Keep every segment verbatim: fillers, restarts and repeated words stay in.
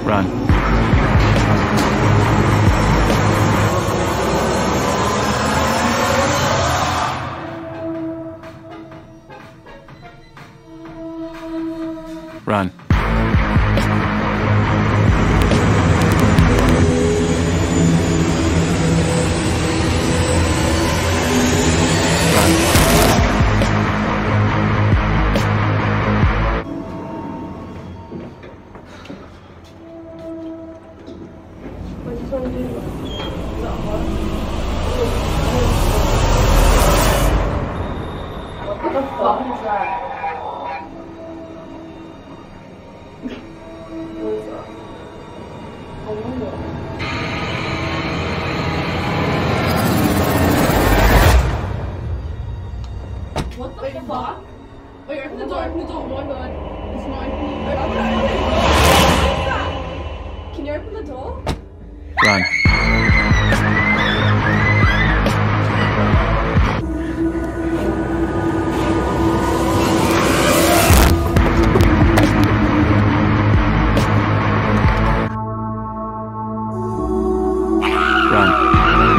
Run. Run. What the fuck is that? What is that? I wonder. What the Wait, fuck? Wait, open the door, open the door. Oh my god. It's not opening. Wait, open it, open it. What is that? Can you open the door? Run. Run.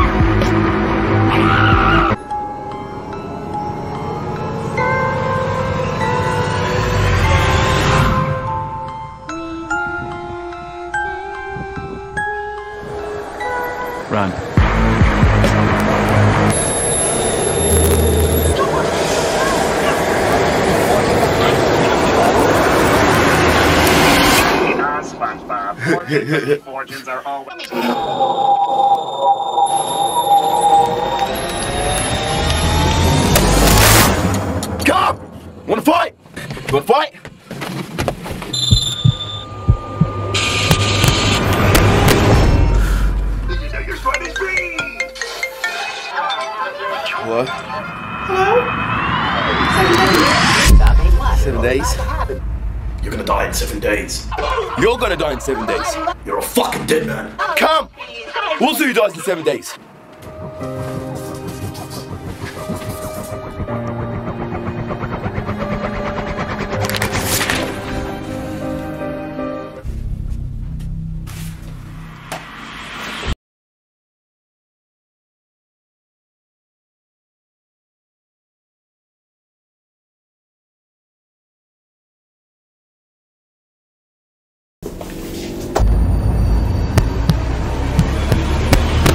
Run. SpongeBob. Fortunes are always. Come! Wanna fight? You wanna fight? Hello? Hello? Seven days. You're gonna die in seven days. You're gonna die in seven days. You're a fucking dead man. Come! We'll see who dies in seven days.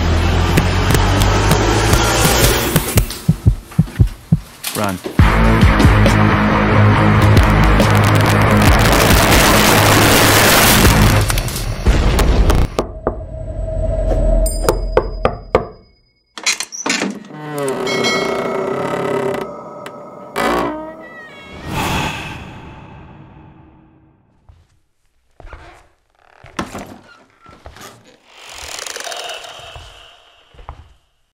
Run.